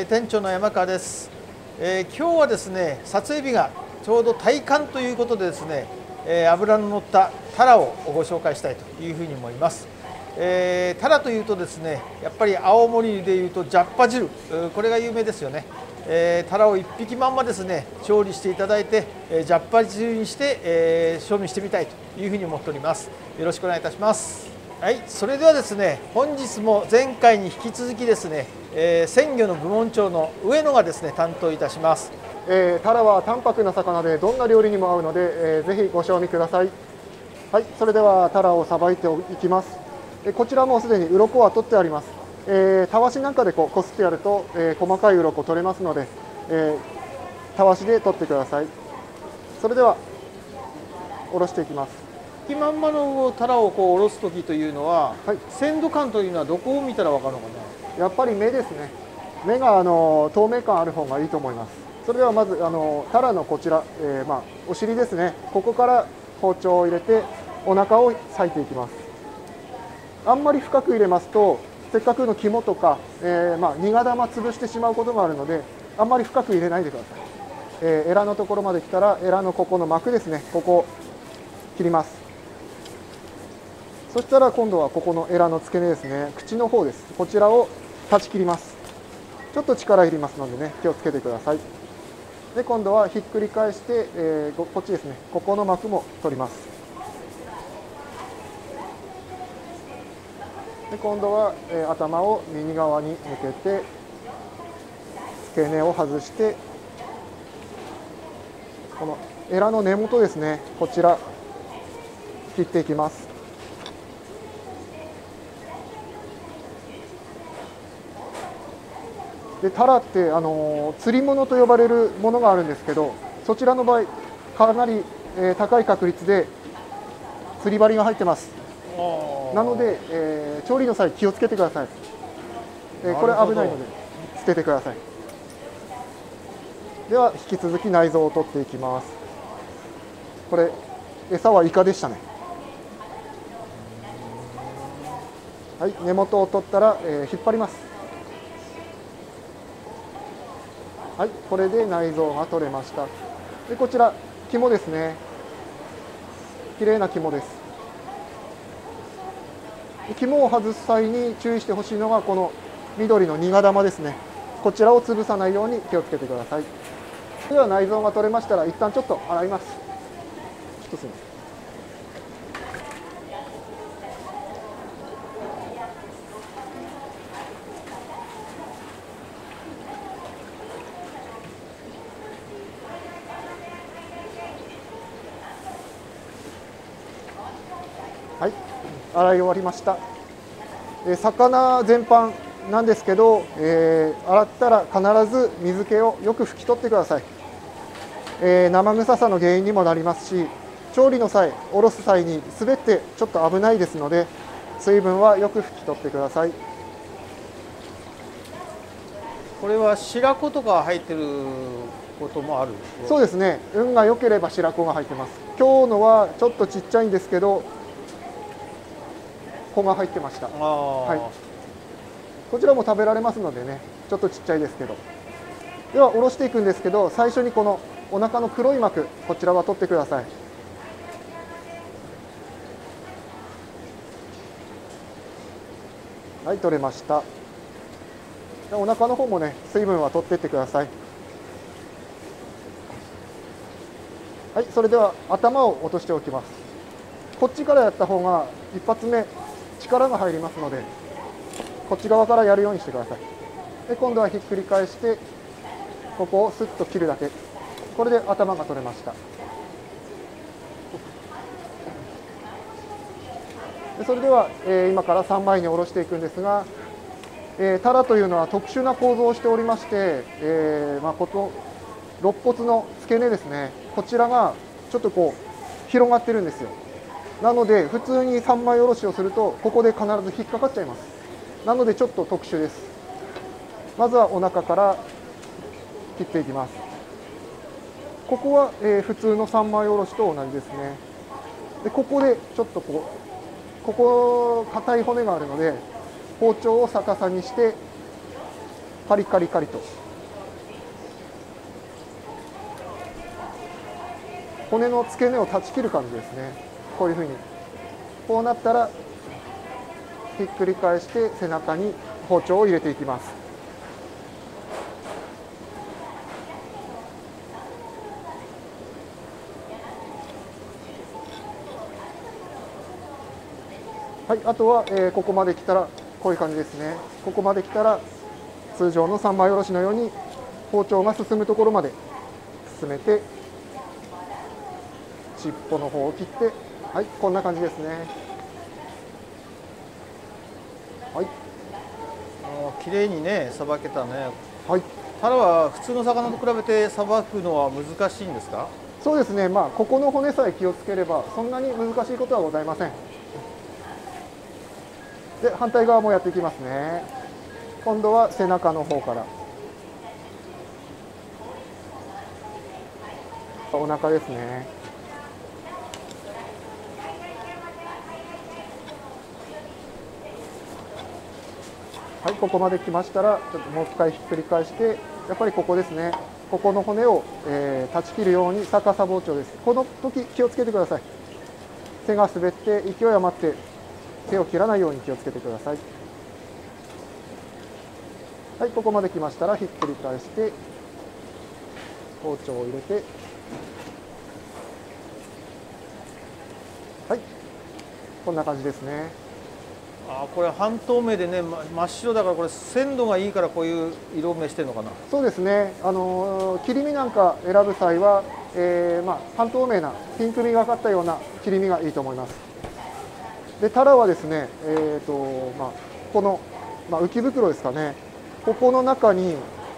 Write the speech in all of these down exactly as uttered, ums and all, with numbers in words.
店長の山川です、えー、今日はですね撮影日がちょうど大寒ということでですね、えー、脂の乗ったタラをご紹介したいというふうに思います。えー、タラというとですねやっぱり青森でいうとジャッパ汁、これが有名ですよね。えー、タラをいっぴきまんまですね調理していただいて、えー、ジャッパ汁にして、えー、賞味してみたいというふうに思っております。よろしくお願いいたします。はい、それではですね本日も前回に引き続きですね、えー、鮮魚の部門長の上野がですね担当いたします。 えー、タラは淡白な魚でどんな料理にも合うので、えー、ぜひご賞味ください。はい、それではタラをさばいていきます。えー、こちらもすでに鱗は取ってあります。えー、たわしなんかでこうこすってやると、えー、細かい鱗取れますので、えー、たわしで取ってください。それではおろしていきます。 いっぴきまんまのタラをこうおろす時というのは、はい、鮮度感というのはどこを見たら分かるのかな。 やっぱり目ですね。目があの透明感ある方がいいと思います。それではまずあのタラのこちら、えー、まあお尻ですね。ここから包丁を入れてお腹を裂いていきます。あんまり深く入れますとせっかくの肝とか、えー、まあ苦玉潰してしまうことがあるので、あんまり深く入れないでください。えー、エラのところまで来たらエラのここの膜ですね、ここを切ります。そしたら今度はここのエラの付け根ですね、口の方です。こちらを断ち切ります。ちょっと力いりますのでね、気をつけてください。で今度はひっくり返して、えー、こっちですね、ここの膜も取ります。で今度は、えー、頭を右側に向けて付け根を外して、このエラの根元ですね、こちら切っていきます。でタラってあの釣り物と呼ばれるものがあるんですけど、そちらの場合かなり、えー、高い確率で釣り針が入ってます。なので、えー、調理の際気をつけてください。えー、これ危ないので捨ててください。では引き続き内臓を取っていきます。これ餌はイカでしたね。はい、根元を取ったら、えー、引っ張ります。はい、これで内臓が取れました。でこちら肝ですね。綺麗な肝です。肝を外す際に注意してほしいのがこの緑の苦玉ですね。こちらを潰さないように気をつけてください。では内臓が取れましたら一旦ちょっと洗います。ちょっとすみません。はい、洗い終わりました。えー、魚全般なんですけど、えー、洗ったら必ず水気をよく拭き取ってください。えー、生臭さの原因にもなりますし、調理の際、おろす際に滑ってちょっと危ないですので、水分はよく拭き取ってください。 これは白子とか入ってることもある？ そうですね。運が良ければ白子が入ってます。今日のはちょっとちっちゃいんですけど、子が入ってました。はい、こちらも食べられますのでね、ちょっとちっちゃいですけど。ではおろしていくんですけど、最初にこのお腹の黒い膜、こちらは取ってください。はい、取れました。お腹の方もね、水分は取っていってください。はい、それでは頭を落としておきます。こっちからやった方が一発目力が入りますので、こっち側からやるようにしてください。で今度はひっくり返してここをスッと切るだけ。これで頭が取れました。でそれでは、えー、今からさんまいにおろしていくんですが、えー、タラというのは特殊な構造をしておりまして、えーまあ、この肋骨の付け根ですね、こちらがちょっとこう広がってるんですよ。なので普通にさんまいおろしをするとここで必ず引っかかっちゃいます。なのでちょっと特殊です。まずはお腹から切っていきます。ここは、えー、普通のさんまいおろしと同じですね。でここでちょっとこうここ硬い骨があるので包丁を逆さにしてカリカリカリと骨の付け根を断ち切る感じですね。こういうふうにこうなったらひっくり返して背中に包丁を入れていきます。はい、あとは、えー、ここまで来たらこういう感じですね。ここまで来たら通常の三枚おろしのように包丁が進むところまで進めて尻尾の方を切って、はい、こんな感じですね。はい、 綺麗にねさばけたね。 はい、 タラは普通の魚と比べてさばくのは難しいんですか？ そうですね、まあ、ここの骨さえ気をつければそんなに難しいことはございません。で反対側もやっていきますね。今度は背中の方から、お腹ですね。はい、ここまで来ましたらちょっともう一回ひっくり返して、やっぱりここですね、ここの骨を、えー、断ち切るように逆さ包丁です。この時気をつけてください。手が滑って勢い余って手を切らないように気をつけてください。はい、ここまで来ましたらひっくり返して包丁を入れて、はい、こんな感じですね。 あ、これ半透明でね、ま、真っ白だから、これ鮮度がいいからこういう色目してるのかな。 そうですね、あのー、切り身なんか選ぶ際は、えーまあ、半透明なピンクみがかったような切り身がいいと思います。でタラはですね、えーとまあ、この、まあ、浮き袋ですかね、ここの中に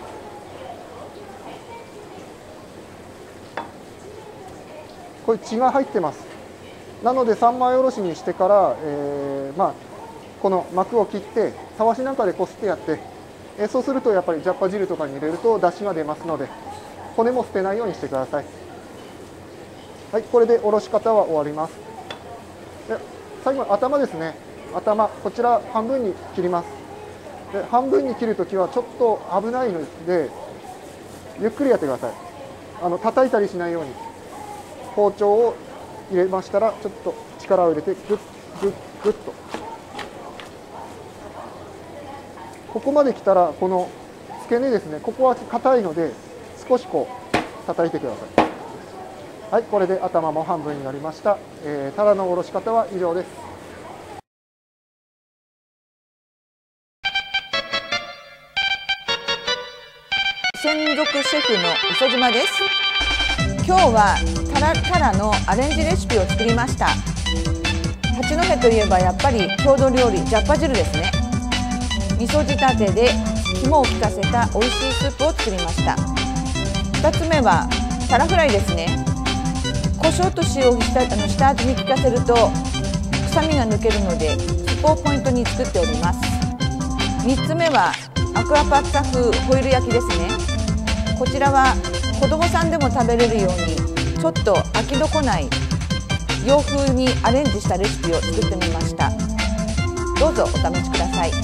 これ血が入ってます。なので三枚おろしにしてから、えーまあ、この膜を切ってたわしなんかでこすってやって、えー、そうするとやっぱりジャッパ汁とかに入れると出汁が出ますので、骨も捨てないようにしてください。はい、これでおろし方は終わります。で最後に頭ですね。頭こちら半分に切ります。で半分に切るときはちょっと危ないのでゆっくりやってください。あの叩いたりしないように、包丁を入れましたらちょっと力を入れてグッグッグッと、ここまで来たらこの付け根ですね、ここは硬いので少しこう叩いてください。はい、これで頭も半分になりました。えー、タラのおろし方は以上です。 専属シェフの磯島です。今日はタラタラのアレンジレシピを作りました。八戸といえばやっぱり郷土料理ジャッパ汁ですね。味噌仕立てで肝を効かせた美味しいスープを作りました。ふたつめはタラフライですね。胡椒と塩を下あの下味に効かせると臭みが抜けるので、そこをポイントに作っております。みっつめはアクアパッツァ風ホイル焼きですね。こちらは子供さんでも食べれるようにちょっと飽きのこない洋風にアレンジしたレシピを作ってみました。どうぞお試しください。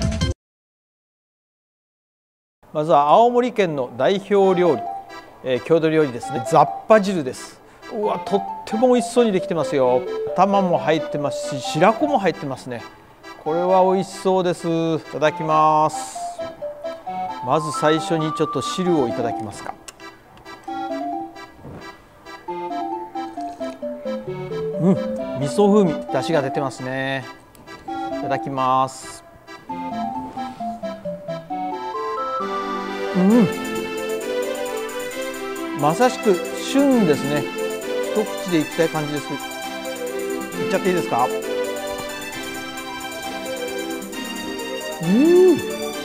まずは青森県の代表料理、えー、郷土料理ですね。ザッパ汁です。うわ、とっても美味しそうにできてますよ。頭も入ってますし、白子も入ってますね。これは美味しそうです。いただきます。まず最初にちょっと汁をいただきますか。うん、味噌風味、出汁が出てますね。いただきます。うん、まさしく旬ですね。一口でいきたい感じです。いっちゃっていいですか。うん、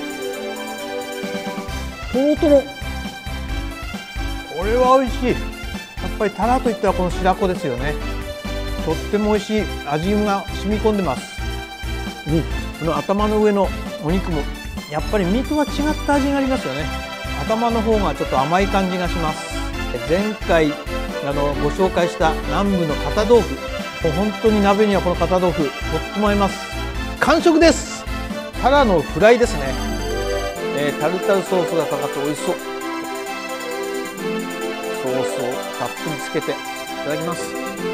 とろとろ。これは美味しい。やっぱりタラといったらこの白子ですよね。とっても美味しい。味が染み込んでます。うん、この頭の上のお肉もやっぱり身とは違った味がありますよね。頭の方がちょっと甘い感じがします。前回あのご紹介した南部の片豆腐、もう本当に鍋にはこの片豆腐とっても合います。完食です。タラのフライですね。えー、タルタルソースがかかって美味しそう。ソースをたっぷりつけてただきます。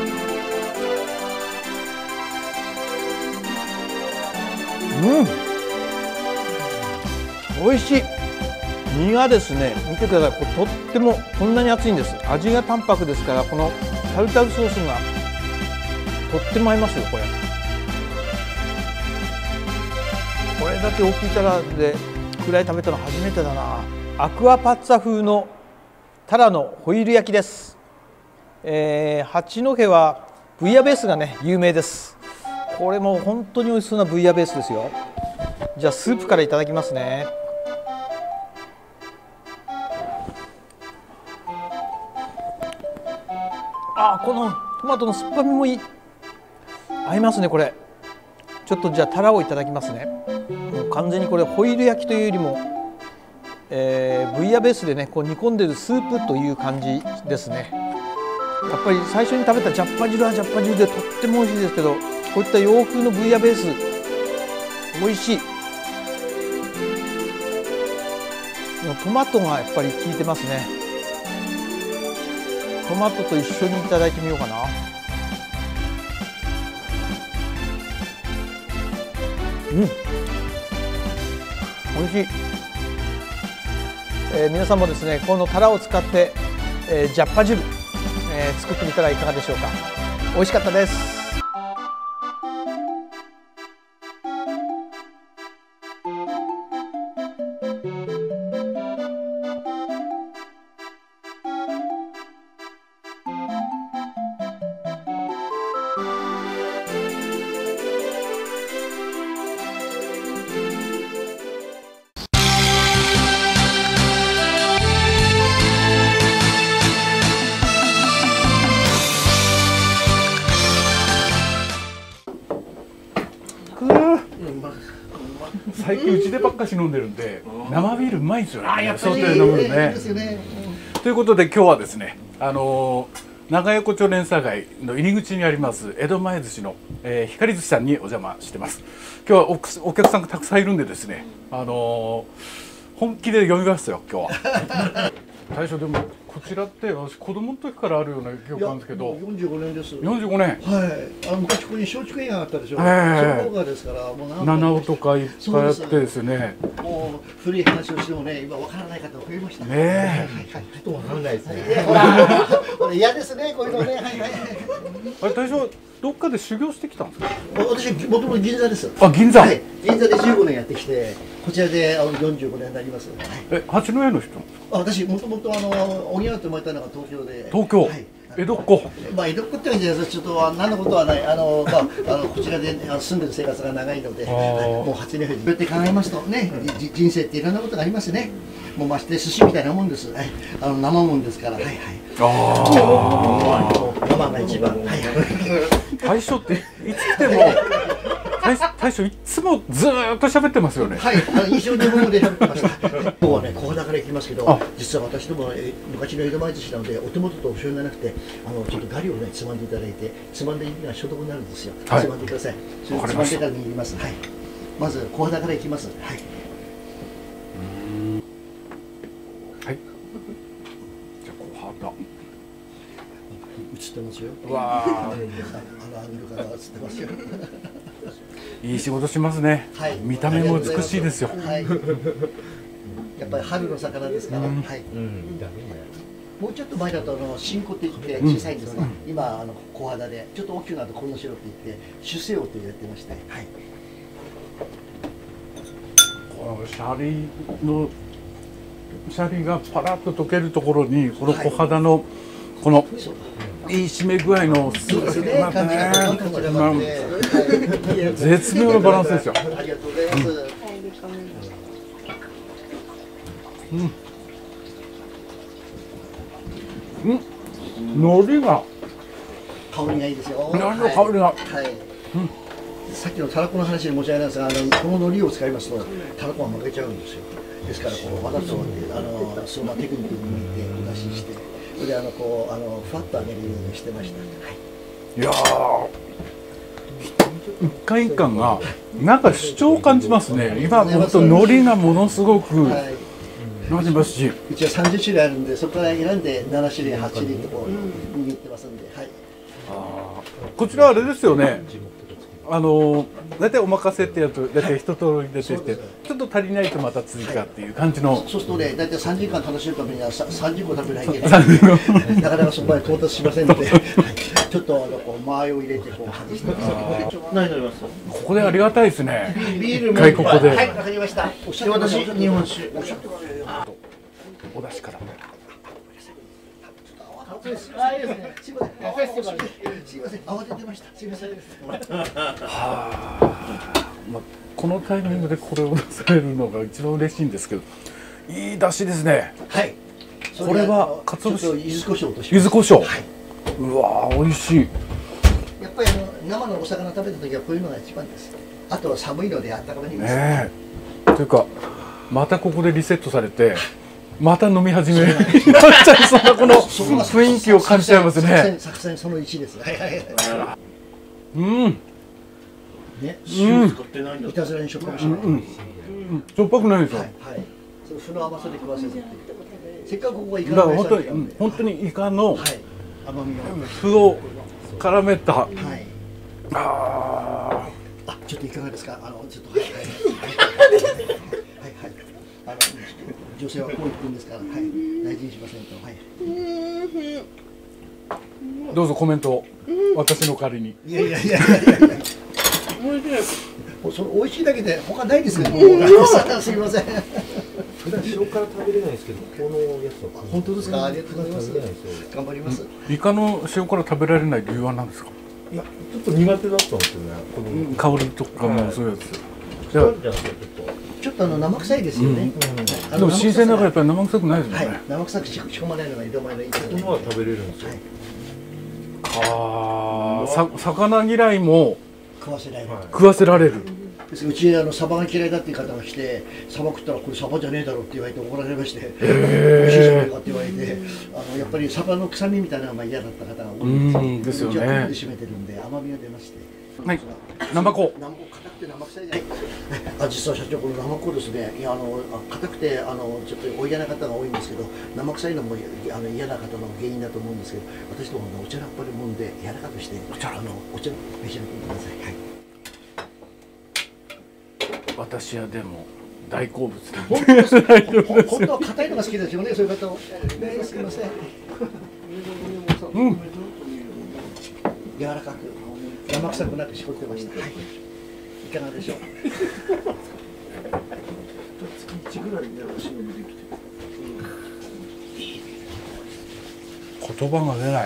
うん、美味しい。身がですね、見てください。これとってもこんなに厚いんです。味が淡白ですから、このタルタルソースがとっても合いますよ。これこれだけ大きいタラでフライ食べたの初めてだな。アクアパッツァ風のタラのホイル焼きです。えー、八戸はブイヤベースがね有名です。これも本当に美味しそうなブイヤベースですよ。じゃあスープからいただきますね。あ、このトマトの酸っぱみもいい。合いますねこれ。ちょっとじゃあタラをいただきますね。もう完全にこれホイル焼きというよりも、えー、ブイヤベースでねこう煮込んでるスープという感じですね。やっぱり最初に食べたジャッパ汁はジャッパ汁でとっても美味しいですけど、こういった洋風のブイヤベース美味しい。トマトがやっぱり効いてますね。トマトと一緒にいただいてみようかな。うん、美味しい。えー、皆さんもですねこのタラを使って、えー、ジャッパ汁、えー、作ってみたらいかがでしょうか。美味しかったです。 最近うちでばっかし飲んでるんで生ビールうまいですよね。あ、やっぱりそう飲むのね。ということで今日はですね、あのー、長横丁連鎖街の入り口にあります江戸前寿司の、えー、光寿司さんにお邪魔してます。今日は お, お客さんがたくさんいるんでですね、あのー、本気で呼びましたよ今日は。最初でもこちらって私子供の時からあるような記憶なんですけど、 よんじゅうごねんです。 よんじゅうごねん。 はい。あの昔ここに松竹園があったでしょ。 えー、 そこがですからもう何七尾とかいっぱいあってですね。 もう古い話をしてもね今わからない方が増えましたね。 ねえ。 はいはい。ちょっとわからないですね。ほら、これ嫌ですねこういうのね。はいはい。 あれ大将どっかで修行してきたんですか。 私もともと銀座です。 あ、銀座。 はい。銀座でじゅうごねんやってきてこちらであのよんじゅうごねんになります。 え、八戸の人。 あ、私もともとあの鬼屋と生まれたのが東京で。 東京。はい、江戸っ子。 まあ江戸っ子ってわけじゃないです。ちょっと何のことはない。あのまああのこちらで住んでる生活が長いので、はい、もうはちねんふりって考えますとね、じ人生っていろんなことがありますね。もうまして寿司みたいなもんです。はい、あの生もんですから。はいはい。ああ。生が一番。はいはい。 大将っていつ来ても。大, 大将いつもずーっと喋ってますよね。 はい、あの印象に物で喋ってました。今日はね、ここだから行きますけど、実は私どもえ昔の江戸前寿司なので、お手元とお醤油がなくて、あのちょっとガリをねつまんでいただいて、つまんで指が消毒になるんですよ。はい、つまんでください。それつまんでから握ります。はい。まず小肌から行きます。はい。 はい。じゃあ小肌。 映ってますよ。 わあ。 あのアングルから映ってますよ。 いい仕事しますね。はい、見た目も美しいですよ。はい。 やっぱり春の魚ですから。うん、はい。うん、もうちょっと前だとあの新子って言って小さいんですが、うん、今あの小肌でちょっと大きくなるとこの白って言って主成王と言われてまして。はい。 このシャリのシャリがパラッと溶けるところにこの小肌の、はい、このいい締め具合のすごいまたね、絶妙なバランスですよ。 ありがとうございます。 うん。うん。海苔が香りがいいですよ。 海苔の香りが。はい。 うん。さっきのたらこの話に申し訳ないですが、あのこの海苔を使いますとたらこが負けちゃうんですよ。ですからこうわざとあのそのテクニックに向いてお出しして。それであのこうあのふわっと揚げるようにしてました。はい。いやー、一回一貫がなんか主張を感じますね。今本当海苔がものすごく感じますし、 うちはさんじゅっしゅるいあるんでそこから選んでななしゅるいはちしゅるいとこう握ってますんで、はい。 こちらあれですよね。あの大体お任せってやつ大体一通り出てきて、ちょっと足りないとまた追加っていう感じの。 そうするとね、大体さんじかん楽しむためにはささんじゅっこ食べないといけない。なかなかそこまで到達しませんので、ちょっとあのこう間合いを入れてこう外してます。何飲みます？ ここでありがたいですね。 ビールも外国で。 はい、わかりました。で私日本酒。 お出汁から。 すいません。すいません。すいません。慌ててました。すいません。 はあ。まあこのタイミングでこれを出されるのが一番嬉しいんですけど、いい出汁ですね。 はい。 これは鰹節、 柚子胡椒とし柚子胡椒。 はい。 うわー美味しい。 やっぱりあの生のお魚食べた時はこういうのが一番です。あとは寒いのであったかめに。 ねえ。というかまたここでリセットされて。また飲み始めになっちゃいそうなこの雰囲気を感じちゃいますね。 作戦そのいちです。はいはいはい。 うん。 ね、 塩使ってないんだ。いたずらにしょっぱくしない。 しょっぱくないですよ。 はいはい。その負の甘さで食わせるっていう。せっかくここがイカだから本当に本当にイカの甘みを麩を絡めた。 はい。 ああ、ちょっといかがですか。あのちょっとはいはいはいはい。あの女性はこう言ってるんですから、はい、大事にしませんと、はい。 どうぞコメントを私の代わりに。 いやいやいやいやいや。もうそれ美味しいだけで他ないですけど、もうすみません。 普段塩辛食べれないですけど、このやつは本当ですか。ありがとうございます。頑張ります。 イカの塩辛食べられない理由は何ですか。 いや、ちょっと苦手だったんですよね。この香りとかもそういうやつ。 じゃあちょっと。 ちょっとあの生臭いですよね。 でも新鮮だからやっぱり生臭くないですよね。 生臭く仕込まないのが色前のいいですね。このは食べれるんですよ。 ああ、さ魚嫌いも食わせられる。 食わせられる。 うちあのサバが嫌いだっていう方が来て、サバ食ったらこれサバじゃねえだろうって言われて怒られまして、美味しいじゃないかって言われて、あのやっぱりサバの臭みみたいなのが嫌だった方が多いんですよ。 ですよね。 締めてるんで甘みが出まして。 はい。ナマコ。 ナマコ硬くて生臭いじゃない。あ、実は社長このナマコですね。いやあの硬くてあのちょっとお嫌な方が多いんですけど、生臭いのもあの嫌な方の原因だと思うんですけど、私どものお茶らっぱりもんで柔らかくしてお茶あのお茶召し上がってください。はい。私はでも大好物なんで。本当です。本当は硬いのが好きですよね。そういう方を。ね、すみません。 うん。 柔らかく生臭くなく絞ってました。はい。いかがでしょう。月いちぐらいでおしのできて。 言葉が出ない。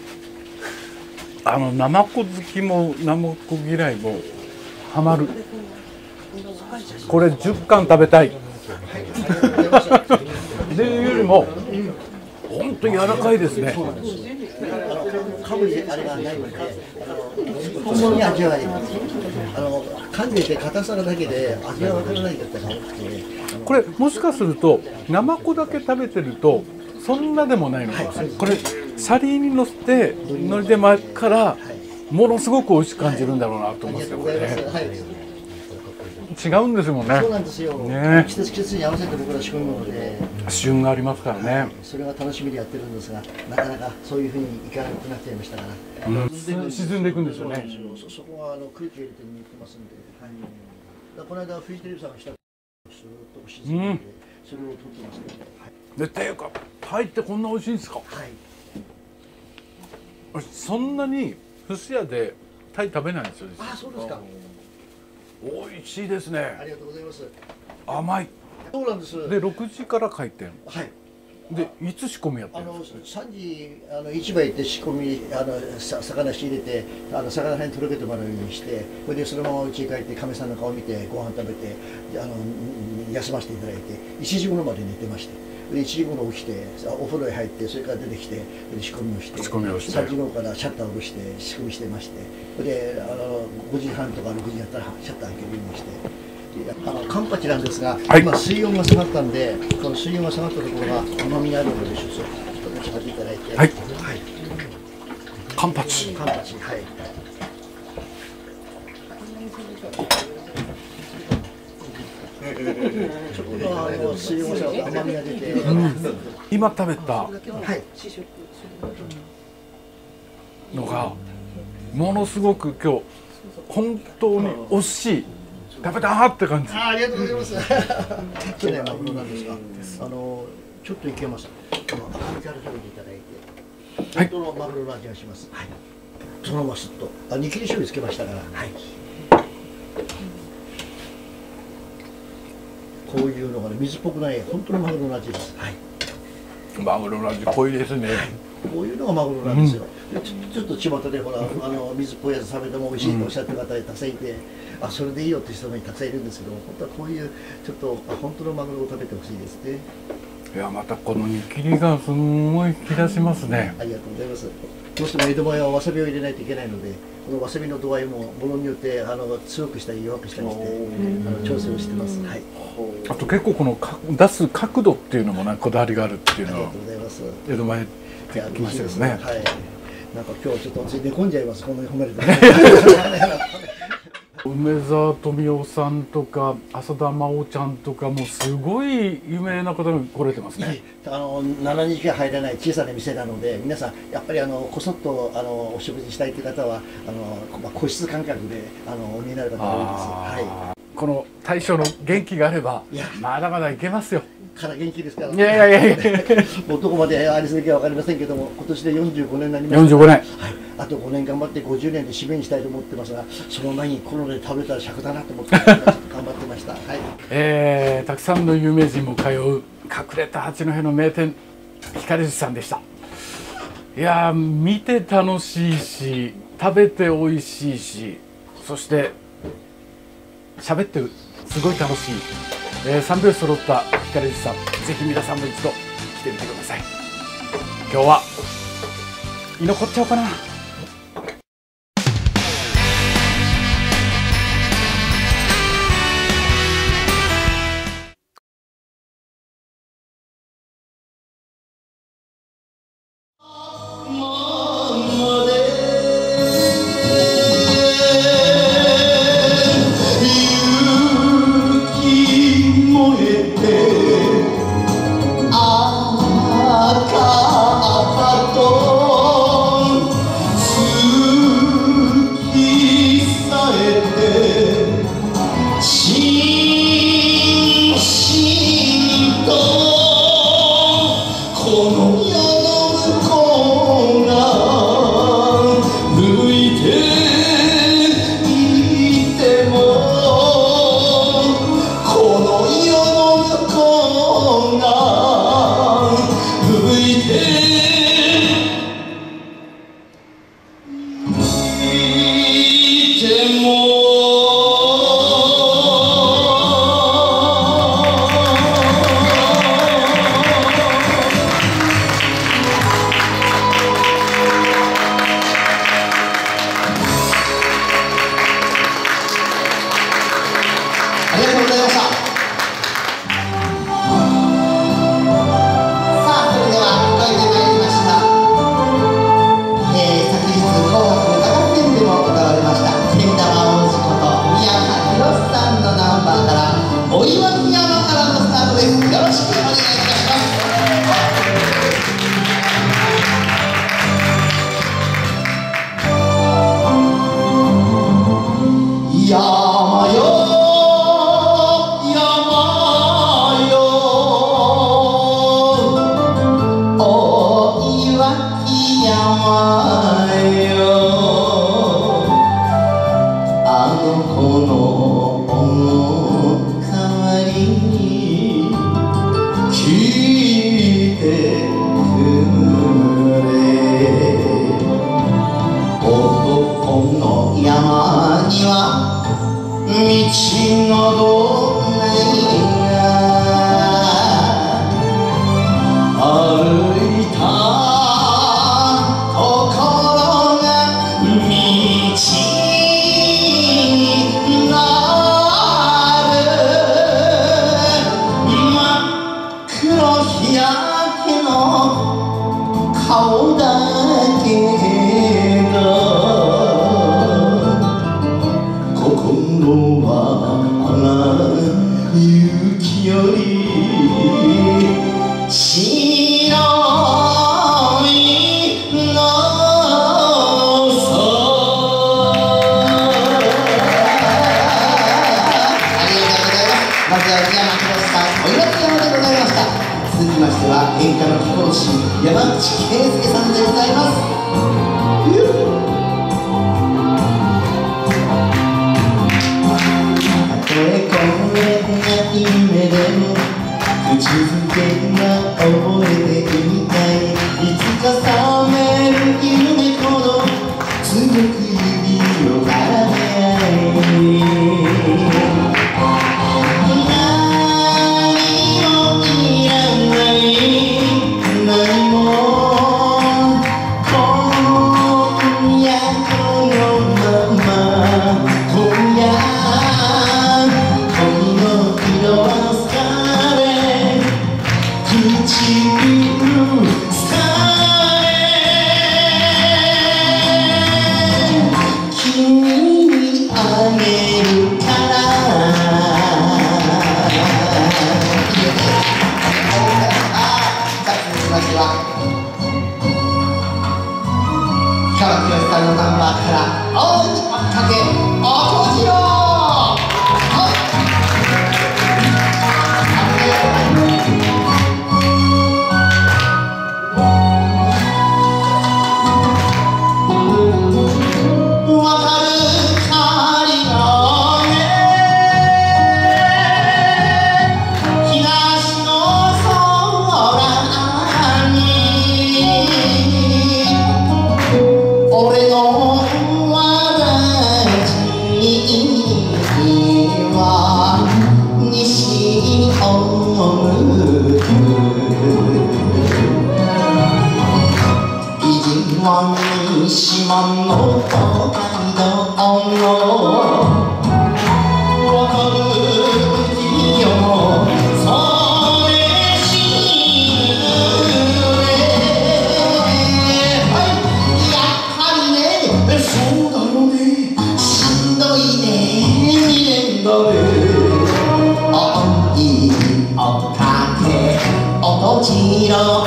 あのナマコ好きもナマコ嫌いもハマる。これじゅっかん食べたい。っていうよりも本当に柔らかいですね。 噛むあれがないので、本物に味わい。あの噛んでて硬さだけで味がわからない方が多くて。 これもしかするとナマコだけ食べてるとそんなでもないのかもしれない。これシャリに乗せて海苔で巻くからものすごく美味しく感じるんだろうなと思うんですよ。これね。違うんですもんね。 そうなんですよ。 ね、 季節季節に合わせて僕ら仕込むので。 旬がありますからね、はい。 それが楽しみでやってるんですが、なかなかそういうふうにいかなくなっちゃいましたから。 うん、沈んでいくんですよね。 そ, そこはあの空気入れて握ってますんで。はい、だこの間フジテレビさんがしたスーッと沈んで、うん、それを撮ってますけど。はい、 でっていうかタイってこんな美味しいんですか。 はい。 そんなに寿司屋でタイ食べないんですよ。 あ、そうですか。 美味しいですね。 ありがとうございます。 甘い。 そうなんです。 でろくじから開店。 はい。 でいつ仕込みやってるんですか。 あのさんじあの市場行って仕込みあのさ魚仕入れてあの魚辺に届けてもらうようにして、それでそのまま家に帰ってかみさんの顔を見てご飯食べてあの休ませていただいていちじ頃まで寝てまして。でいちじ頃起きてお風呂へ入ってそれから出てきて仕込みをしてさんじ頃からシャッターを下ろして仕込みしてまして、であのごじはんとかろくじになったらシャッター開けるようにして。あのカンパチなんですが、はい、今水温が下がったんで、この水温が下がったところが甘みがあるので、ちょっと召し上がっていただいて。 はい。はい。カンパチ。 カンパチ、はい。ちょっとあの水温が下がって甘みが出て。 うん、今食べた。 はい。 のがものすごく今日本当に惜しい、食べたーって感じ。 あ、ありがとうございます。きれいなマグロなんですが、あのちょっといけました。この赤身から食べていただいて、本当のマグロの味がします。はい。そのまますっと、あ、煮切り醤油つけましたから。はい。こういうのがね、水っぽくない本当のマグロの味です。はい。 マグロの味濃いですね。 こういうのがマグロなんですよ。うん、ちょ, ちょっと巷でほら、あの水っぽいやつ食べても美味しいとおっしゃってる方たくさんいて、うん、あ、それでいいよって人もたくさんいるんですけど、本当はこういうちょっと本当のマグロを食べてほしいですね。 いや、またこの煮切りがすごい引き出しますね。 ありがとうございます。どうしても江戸前はわさびを入れないといけないので、このわさびの度合いもものによってあの強くしたり弱くしたりしてあの調整をしてます。はい。 あと結構このか出す角度っていうのもね、こだわりがあるっていうのは江戸前ってきましたですね。 はい。なんか今日ちょっとつい寝込んじゃいます。こんなに褒めれて、ね。 梅沢富美男さんとか浅田真央ちゃんとかもすごい有名な方が来れてますね。 あのしちにちしか入れない小さな店なので、皆さんやっぱりあのこそっとあのお食事したいという方はあの、まあ、個室感覚であのお見になる方が多いです。はい。 この大将の元気があればまだまだいけますよ。 から元気ですから。 いやいやいやいや。 もうどこまでありすぎかわかりませんけども、今年でよんじゅうごねんになりました。 よんじゅうごねん。はい。 あとごねん頑張ってごじゅうねんで締めにしたいと思ってますが、その前にコロナで食べたら尺だなと思ってちょっと頑張ってました。はい。 えー、たくさんの有名人も通う隠れた八戸の名店光寿司さんでした。いやー、見て楽しいし食べて美味しいし、そして喋ってすごい楽しい、えー、三拍子揃った光寿司さん、ぜひ皆さんも一度来てみてください。今日は居残っちゃおうかな。 白いのは内山博さん、お祝い山でございました。続きましては演歌の貴公子山口圭介さんでございます。たとえこれが夢でも口づけが覚えていたい。いつか覚める夢ほど強く指を絡め合い、のナンバーから青いかけおこじろ島の北海道のわかるよそれしやはりねそうだろうねしんどいねにねんぶおいおかけおとじろ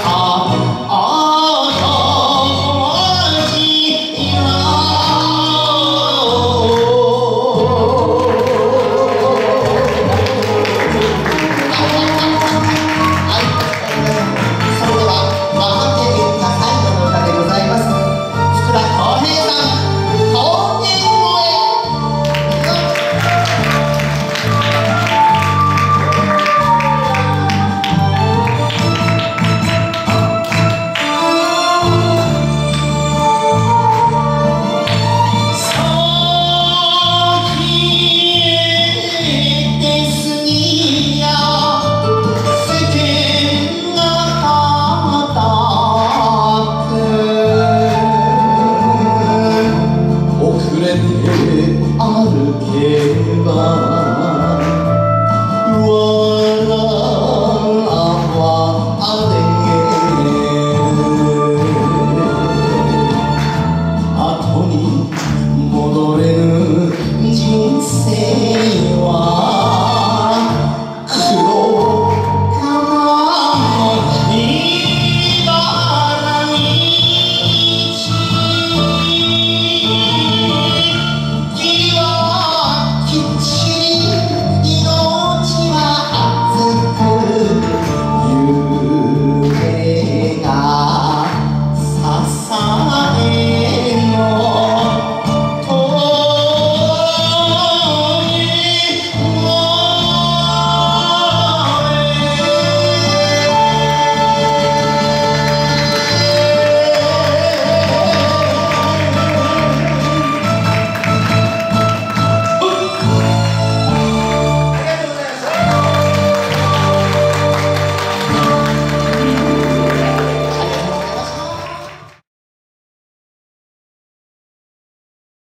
歩けば